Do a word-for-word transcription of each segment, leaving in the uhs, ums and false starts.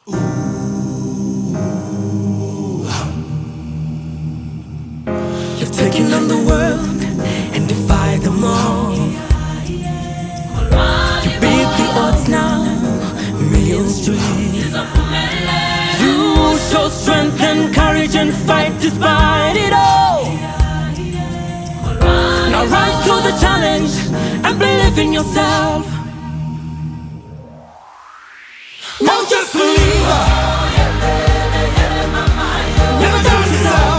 You've taken on the world and defied them all. You beat the odds now, millions dream. You show strength and courage and fight despite it all. Now rise to the challenge and believe in yourself. Now just believe. Never doubt yourself.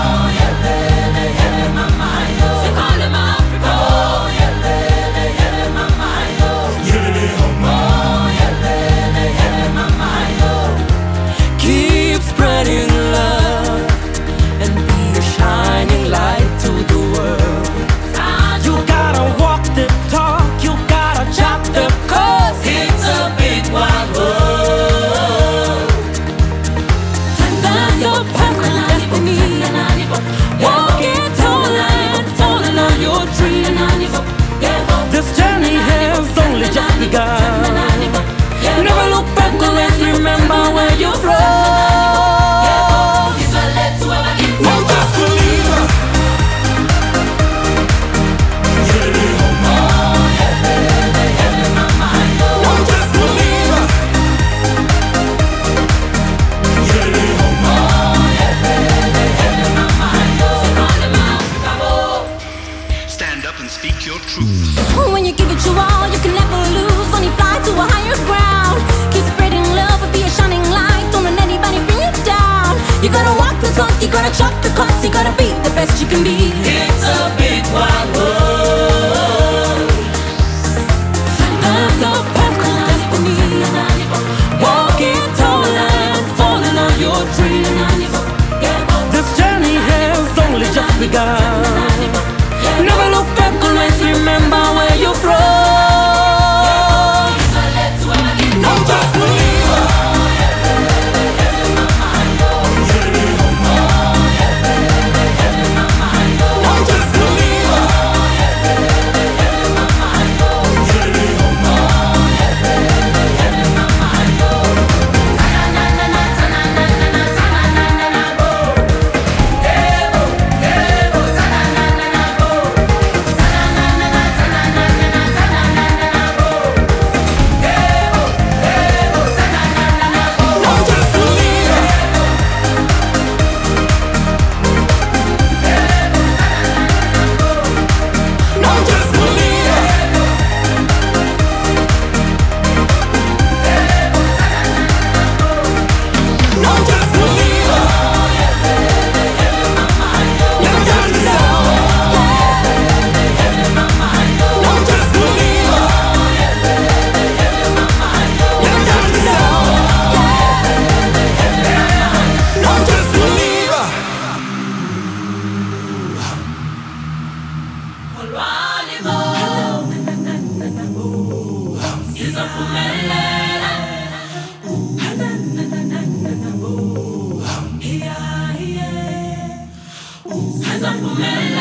Keep spreading love and be a shining light to the world. You gotta walk the talk, you gotta chop the course. It's a big wide world. There's a perfect destiny. Walking tall and falling on your dream. This journey has only just begun. Never look back, always remember where you're from. Now just believe. Now just believe. Stand up and speak your truth. When you give it your all, you can never lose. Only fly to a higher ground. Keep spreading love and be a shining light. Don't let anybody bring you down. You gotta walk the talk, you gotta chop the cost. You gotta be the best you can be. It's a big wide world. There's a perfect destiny. Walking tall and falling on your dream. This journey has only just begun. Never look back, always remember where you're from. Now just believe. Now just believe. Now just believe. Now just believe. Now just believe. Never doubt yourself. Now just believe. Never doubt yourself. Now just believe. Siza phumelela.